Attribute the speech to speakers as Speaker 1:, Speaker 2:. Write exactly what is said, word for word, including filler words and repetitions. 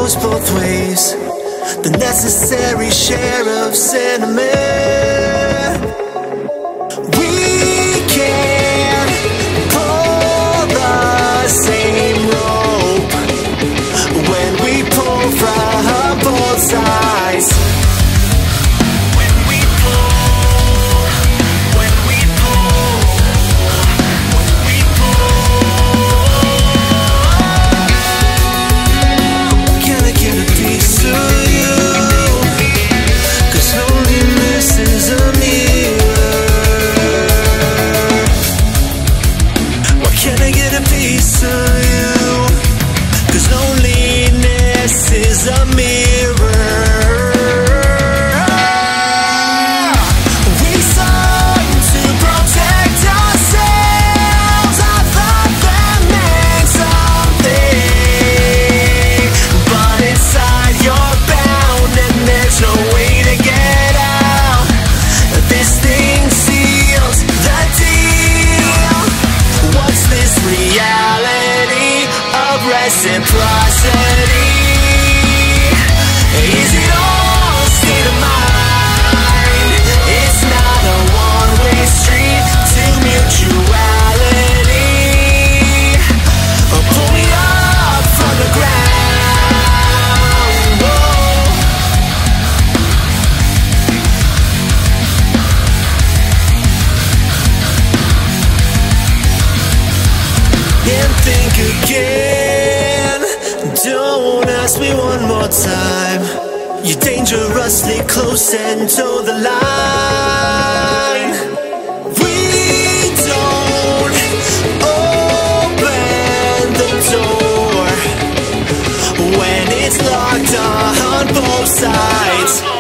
Speaker 1: goes both ways, the necessary share of sentiment. We can't pull the same rope when we pull from both sides. When we pull, when we pull, when we pull. Can I get a piece of you? 'Cause loneliness is a mirror. Why can't I get a piece of you? 'Cause loneliness is a mirror. We sought to protect ourselves. I thought that meant something, but inside you're bound and there's no way to get out. This thing seals the deal. What's this reality of reciprocity? Is it all state of mind? It's not a one-way street to mutuality. Oh, pull me up from the ground. Whoa. And think again. Don't ask me one more time. You're dangerously close and toe the line. We don't open the door when it's locked on both sides.